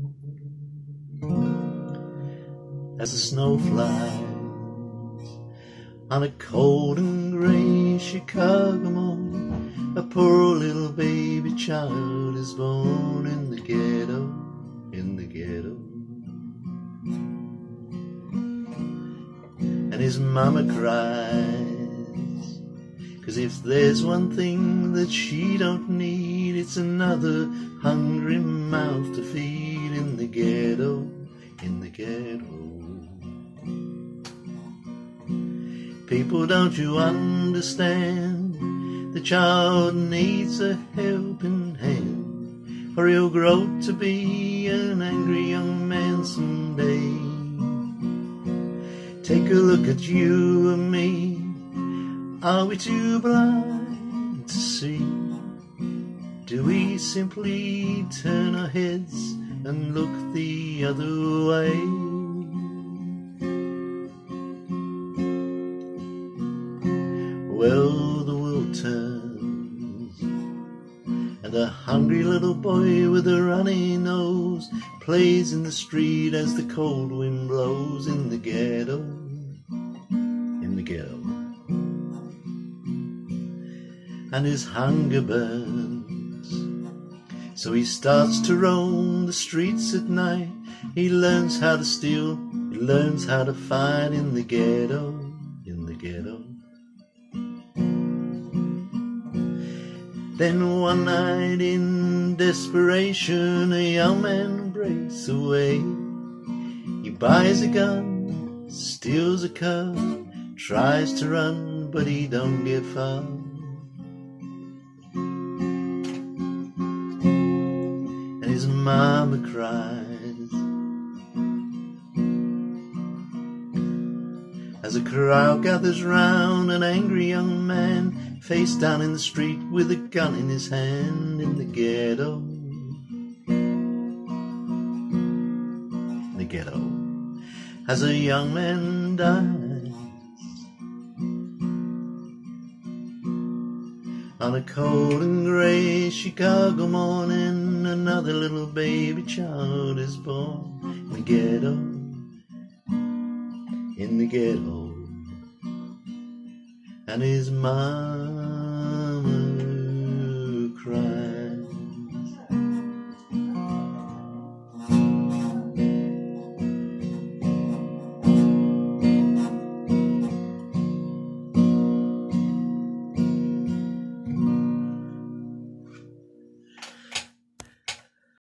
as the snow flies on a cold and grey Chicago morning. A poor little baby child is born in the ghetto, in the ghetto. And his mama cries, 'cause if there's one thing that she don't need, it's another hungry mouth to feed in the ghetto, in the ghetto. People, don't you understand? The child needs a helping hand, or he'll grow to be an angry young man someday. Take a look at you and me. Are we too blind to see? Do we simply turn our heads and look the other way? Well, the world turns, and a hungry little boy with a runny nose plays in the street as the cold wind blows in the ghetto, in the ghetto. And his hunger burns, so he starts to roam the streets at night. He learns how to steal, he learns how to fight in the ghetto, in the ghetto. Then one night in desperation, a young man breaks away. He buys a gun, steals a car, tries to run, but he don't get far. And his mama cries as a crowd gathers round an angry young man, face down in the street with a gun in his hand in the ghetto, in the ghetto. As a young man dies on a cold and grey Chicago morning, another little baby child is born in the ghetto, in the ghetto. And his mom